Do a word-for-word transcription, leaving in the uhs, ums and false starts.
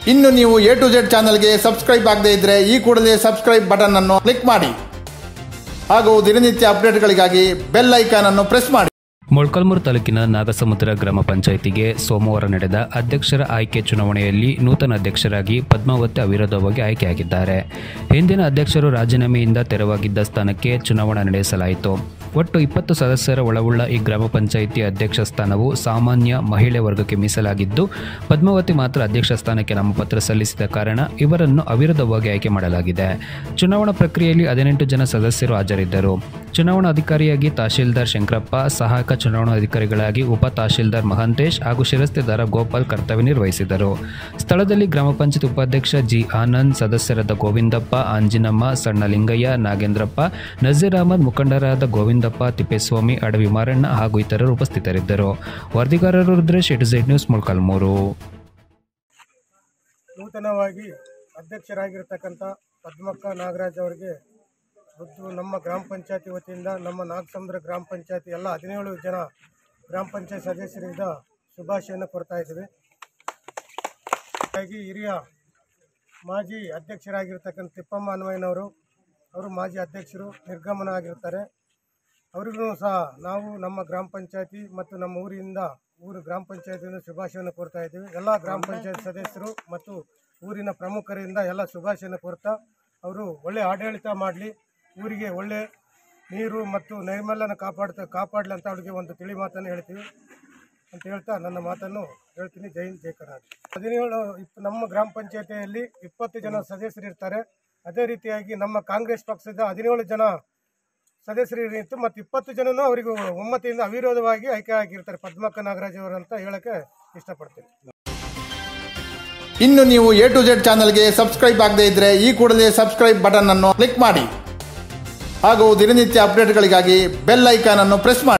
ಇನ್ನು ನೀವು A to Z ಚಾನಲ್ಗೆ ಸಬ್ಸ್ಕ್ರೈಬ್ ಆಗದೇ ಇದ್ದರೆ ಈ ಕೂಡಲೇ ಸಬ್ಸ್ಕ್ರೈಬ್ ಬಟನ್ ಅನ್ನು ಕ್ಲಿಕ್ ಮಾಡಿ ಹಾಗೂ ದಿನನಿತ್ಯ ಅಪ್ಡೇಟ್ಗಳಿಗಾಗಿ ಬೆಲ್ ಐಕಾನ್ ಅನ್ನು ಪ್ರೆಸ್ ಮಾಡಿ. ಮೊಳಕಾಲ್ಮೂರು ತಾಲೂಕಿನ ನಾಗಸಮುದ್ರ ಗ್ರಾಮ ಪಂಚಾಯಿತಿಗೆ ಸೋಮವಾರ ನಡೆದ ಅಧ್ಯಕ್ಷರ ಆಯ್ಕೆ ಚುನಾವಣೆಯಲ್ಲಿ ನೂತನ ಅಧ್ಯಕ್ಷರಾಗಿ ಪದ್ಮಾವತಿ ಅವಿರೋಧವಾಗಿ ಆಯ್ಕೆಯಾಗಿದ್ದಾರೆ. ಹಿಂದಿನ ಅಧ್ಯಕ್ಷರು ರಾಜೀನಾಮೆಯಿಂದ ತೆರವಾಗಿದ್ದ ಸ್ಥಾನಕ್ಕೆ ಚುನಾವಣೆ ನಡೆಸಲಾಯಿತು. ಒಟ್ಟು ಇಪ್ಪತ್ತು ಸದಸ್ಯರ ಒಳವುಳ್ಳ ಈ ಗ್ರಾಮ ಪಂಚಾಯಿತಿ ಅಧ್ಯಕ್ಷ ಸ್ಥಾನವು ಸಾಮಾನ್ಯ ಮಹಿಳೆ ವರ್ಗಕ್ಕೆ ಮೀಸಲಾಗಿದ್ದು, ಪದ್ಮಾವತಿ ಮಾತ್ರ ಅಧ್ಯಕ್ಷ ಸ್ಥಾನಕ್ಕೆ ನಾಮಪತ್ರ ಸಲ್ಲಿಸಿದ ಕಾರಣ ಇವರನ್ನು ಅವಿರೋಧವಾಗಿ ಆಯ್ಕೆ ಮಾಡಲಾಗಿದೆ. ಚುನಾವಣಾ ಪ್ರಕ್ರಿಯೆಯಲ್ಲಿ ಹದಿನೆಂಟು ಜನ ಸದಸ್ಯರು ಹಾಜರಿದ್ದರು. ಚುನಾವಣಾಧಿಕಾರಿಯಾಗಿ ತಹಶೀಲ್ದಾರ್ ಶಂಕರಪ್ಪ, ಸಹಾಯಕ ಚುನಾವಣಾಧಿಕಾರಿಗಳಾಗಿ ಉಪ ತಹಶೀಲ್ದಾರ್ ಮಹಾಂತೇಶ್ ಹಾಗೂ ಶಿರಸ್ತೆದಾರ ಗೋಪಾಲ್ ಕರ್ತವ್ಯ ನಿರ್ವಹಿಸಿದರು. ಸ್ಥಳದಲ್ಲಿ ಗ್ರಾಮ ಪಂಚಾಯತ್ ಉಪಾಧ್ಯಕ್ಷ ಜಿ ಆನಂದ್, ಸದಸ್ಯರಾದ ಗೋವಿಂದಪ್ಪ, ಅಂಜಿನಮ್ಮ, ಸಣ್ಣ ಲಿಂಗಯ್ಯ, ನಾಗೇಂದ್ರಪ್ಪ, ನಜೀರ್ ಅಹಮದ್, ಮುಖಂಡರಾದ ಗೋವಿಂದಪ್ಪ, ತಿಪ್ಪೇಸ್ವಾಮಿ, ಅಡವಿ ಮಾರಣ್ಣ ಹಾಗೂ ಇತರರು ಉಪಸ್ಥಿತರಿದ್ದರು. ವರದಿಗಾರರು Rudresh, A to Z news, Molakalmuru. ನೂತನವಾಗಿ ಅಧ್ಯಕ್ಷರಾಗಿರ್ತಕ್ಕಂಥ ಪದ್ಮಕ್ಕ ನಾಗರಾಜ್ ಅವರಿಗೆ ಮತ್ತು ನಮ್ಮ ಗ್ರಾಮ ಪಂಚಾಯತಿ ವತಿಯಿಂದ ನಮ್ಮ ನಾಗಸಮುದ್ರ ಗ್ರಾಮ ಪಂಚಾಯತಿ ಎಲ್ಲ ಹದಿನೇಳು ಜನ ಗ್ರಾಮ ಪಂಚಾಯತ್ ಸದಸ್ಯರಿಂದ ಶುಭಾಶಯವನ್ನು ಕೊಡ್ತಾ ಇದ್ದೀವಿ. ಹಾಗಾಗಿ ಹಿರಿಯ ಮಾಜಿ ಅಧ್ಯಕ್ಷರಾಗಿರ್ತಕ್ಕಂಥ ತಿಪ್ಪಮ್ಮ ಅನ್ವಯನವರು ಅವರು ಮಾಜಿ ಅಧ್ಯಕ್ಷರು ನಿರ್ಗಮನ ಆಗಿರ್ತಾರೆ. ಅವರಿಗೂ ಸಹ ನಾವು ನಮ್ಮ ಗ್ರಾಮ ಪಂಚಾಯತಿ ಮತ್ತು ನಮ್ಮ ಊರಿನಿಂದ ಊರು ಗ್ರಾಮ ಪಂಚಾಯತಿಯಿಂದ ಶುಭಾಶಯವನ್ನು ಕೋರ್ತಾ ಇದ್ದೀವಿ. ಎಲ್ಲ ಗ್ರಾಮ ಪಂಚಾಯತ್ ಸದಸ್ಯರು ಮತ್ತು ಊರಿನ ಪ್ರಮುಖರಿಂದ ಎಲ್ಲ ಶುಭಾಶಯವನ್ನು ಕೋರ್ತಾ ಅವರು ಒಳ್ಳೆಯ ಆಡಳಿತ ಮಾಡಲಿ, ಊರಿಗೆ ಒಳ್ಳೆ ನೀರು ಮತ್ತು ನೈರ್ಮಲ್ಯನ ಕಾಪಾಡ್ತಾ ಕಾಪಾಡಲಿ ಅಂತ ಅವರಿಗೆ ಒಂದು ತಿಳಿ ಮಾತನ್ನು ಹೇಳ್ತೀವಿ ಅಂತ ಹೇಳ್ತಾ ನನ್ನ ಮಾತನ್ನು ಹೇಳ್ತೀನಿ. ಜೈ ಹಿಂದ್, ಜೈ ಕರ್ನಾಟಕ. ಹದಿನೇಳು ನಮ್ಮ ಗ್ರಾಮ ಪಂಚಾಯತಿಯಲ್ಲಿ ಇಪ್ಪತ್ತು ಜನ ಸದಸ್ಯರು ಇರ್ತಾರೆ. ಅದೇ ರೀತಿಯಾಗಿ ನಮ್ಮ ಕಾಂಗ್ರೆಸ್ ಪಕ್ಷದ ಹದಿನೇಳು ಜನ ಸದಸ್ಯರು ಇತ್ತು ಮತ್ತು ಇಪ್ಪತ್ತು ಜನನೂ ಅವರಿಗೂ ಒಮ್ಮತದಿಂದ ಅವಿರೋಧವಾಗಿ ಆಯ್ಕೆ ಆಗಿರ್ತಾರೆ ಪದ್ಮಕ್ಕ ನಾಗರಾಜ್ ಅವರು ಅಂತ ಹೇಳಕ್ಕೆ ಇಷ್ಟಪಡ್ತೀನಿ. ಇನ್ನು ನೀವು ಎ ಟು ಝೆಡ್ ಚಾನಲ್ಗೆ ಸಬ್ಸ್ಕ್ರೈಬ್ ಆಗದೇ ಇದ್ದರೆ ಈ ಕೂಡಲೇ ಸಬ್ಸ್ಕ್ರೈಬ್ ಬಟನ್ ಅನ್ನು ಕ್ಲಿಕ್ ಮಾಡಿ ಹಾಗೂ ದಿನನಿತ್ಯ ಅಪ್ಡೇಟ್ಗಳಿಗಾಗಿ ಬೆಲ್ ಐಕಾನ್ ಅನ್ನು ಪ್ರೆಸ್ ಮಾಡಿ.